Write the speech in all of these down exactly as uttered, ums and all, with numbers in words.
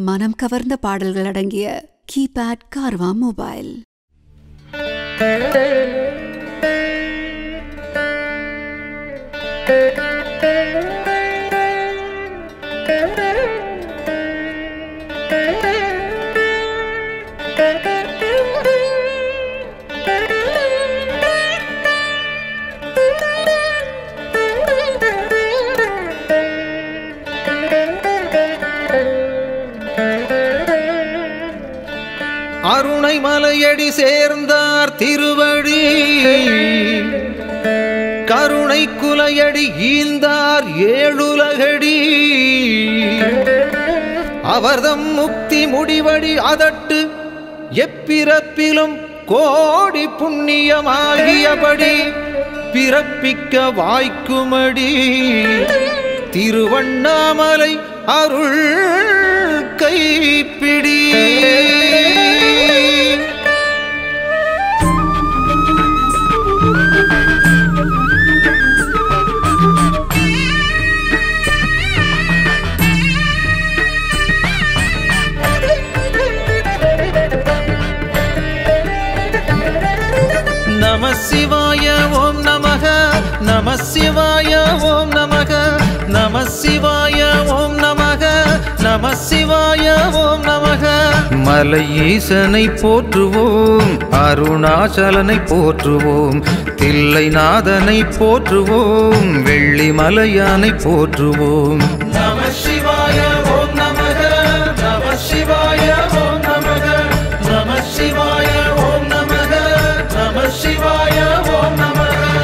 மனம் கவர்ந்த பாடல்கள் அடங்கிய கீபேட் கார்வா மொபைல். அருணை மலையடி சேர்ந்தார் திருவடி, கருணை குலையடி ஈந்தார் ஏழுலகடி. அவர்தம் முக்தி முடிவடி அதட்டு எப்பிறப்பிலும் கோடி புண்ணியமாகியபடி பிறப்பிக்க வாய்க்குமடி. திருவண்ணாமலை அருள் கைப்பிடி. நம சிவாய ஓம் நமக, நம சிவாய ஓம் நமக, நம சிவாய ஓம் நமக, நம சிவாய ஓம் நமக. மலை ஈசனை போற்றுவோம், அருணாச்சலனை போற்றுவோம், தில்லைநாதனை போற்றுவோம், வெள்ளி மலையானை போற்றுவோம். நம சிவாய ஓம் நமக, நம சிவாய ஓம் நமக, நம சிவாய ஓம் நமக, நம சிவாய ஓம் நமக.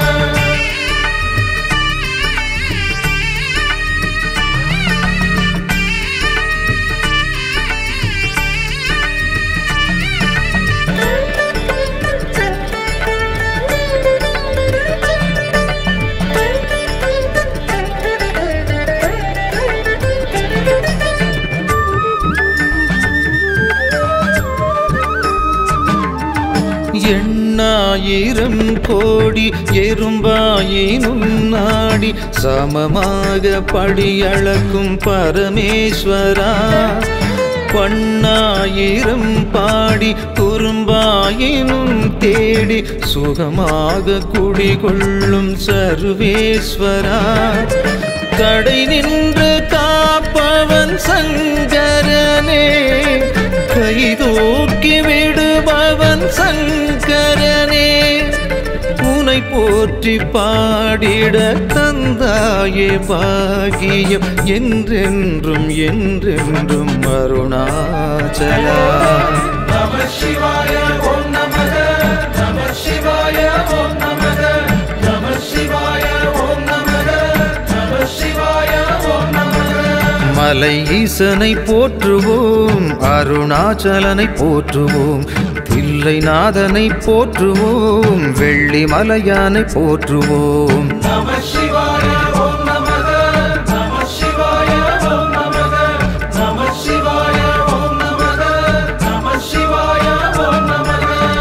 எண்ணாயிரம் கோடி எறும்பாயினும் நாடி சமமாக படியளக்கும் பரமேஸ்வரா. பண்ணாயிரம் பாடி குறும்பாயினும் தேடி சுகமாக குடிகொள்ளும் சர்வேஸ்வரா. கடை நின்று காப்பவன் சங்கரனே, கைதூக்கி விடுபவன் சங்கரனே. உனை போற்றி பாடிட தந்தாயே பாகியம், என்றென்றும் என்றென்றும் அருணாச்சலா. நம சிவாய ஓம் நமக, நம சிவாய ஓம் நமக, நம சிவாய ஓம் நமக, நம சிவாய ஓம் நமக. மலை ஈசனை போற்றுவோம், அருணாச்சலனை போற்றுவோம், தில்லைநாதனை போற்றுவோம், வெள்ளி மலையானை போற்றுவோம். நம சிவாய ஓம் நமக, நம சிவாய ஓம் நமக, நம சிவாய ஓம் நமக, நம சிவாய ஓம் நமக.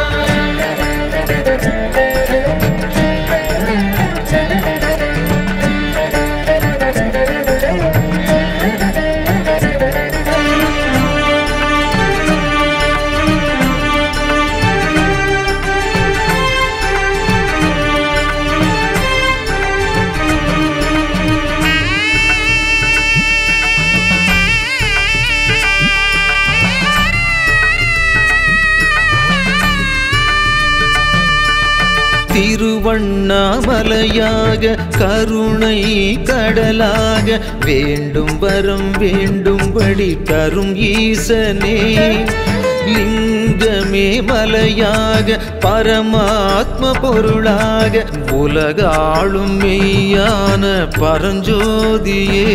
திருவண்ணாமலையாக கருணை கடலாக வேண்டும் வரம் வேண்டும்படி தரும் ஈசனே. லிங்கமே மலையாக பரமாத்ம பொருளாக உலகாளும் மெய்யான பரஞ்சோதியே.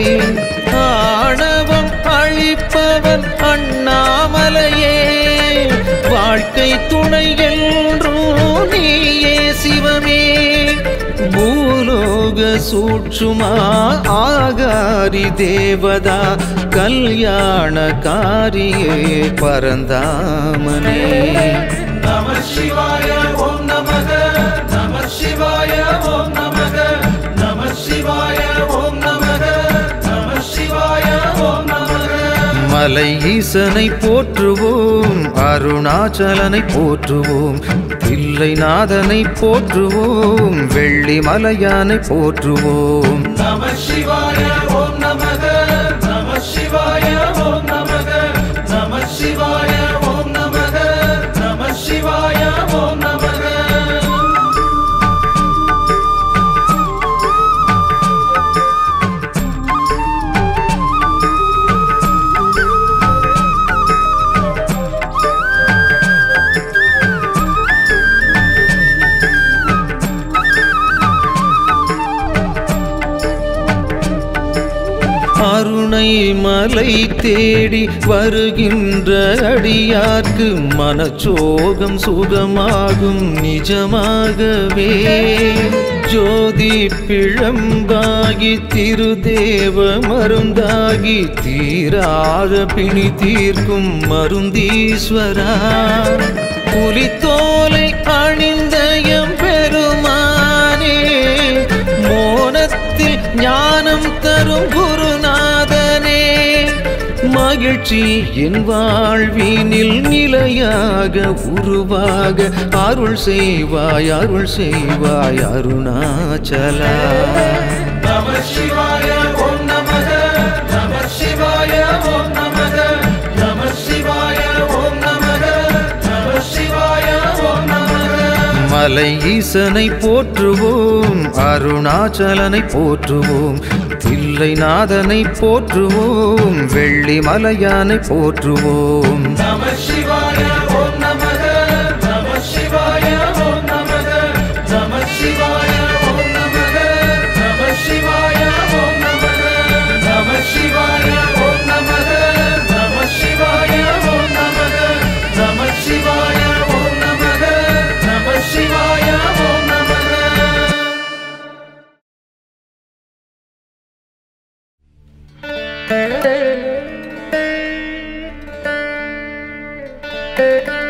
ஆணவம் அழிப்பவன் அண்ணாமலையே, வாழ்க்கை துணை என்றும் நீயே சிவமே. பூலோக சூட்சுமா ஆகாரி தேவதா, கல்யாணகாரியே பரந்தாமனே. நம சிவாய ஓம் நமக, நம சிவாய ஓம் நமக, நம சிவாய ஓம் நமக, நம சிவாய ஓம் நமக. மலை ஈசனை போற்றுவோம், அருணாச்சலனை போற்றுவோம், தில்லைநாதனை போற்றுவோம், வெள்ளி மலையானை போற்றுவோம். நம சிவாய ஓம் நமக நம சிவாய ஓம் நமக நம சிவாய ஓம் நமக நம சிவாய ஓம் நமக. அருணை மலை தேடி வருகின்ற அடியார்க்கு மனச்சோகம் சுகமாகும் நிஜமாகவே. ஜோதி பிழம்பாகி திருதேவ மருந்தாகி தீராத பிணி தீர்க்கும் மருந்தீஸ்வரா. புலித்தோலை அணிந்த எம் பெருமானே, மோனத்தில் ஞானம் தரும் குருநாதனே, மகிழ்ச்சி என் வாழ்வினில் நிலையாக உருவாக அருள் செய்வாய் அருள் செய்வாய் அருணாச்சலா. நம சிவாய ஓம் நமக நம சிவாய ஓம் நமக நம சிவாய ஓம் நமக நம சிவாய ஓம் நமக. மலை ஈசனை போற்றுவோம், அருணாச்சலனை போற்றுவோம், தில்லைநாதனை போற்றுவோம், வெள்ளி மலையானை போற்றுவோம். நம சிவாய ஓம் நமக நம சிவாய ஓம் நமக நம சிவாய ஓம் நமக நம சிவாய ஓம் நமக நம சிவாய ஓம் நமக நம சிவாய ஓம் நமக நம சிவாய ஓம் நமக நம சிவாய ஓம் நமக. Thank you.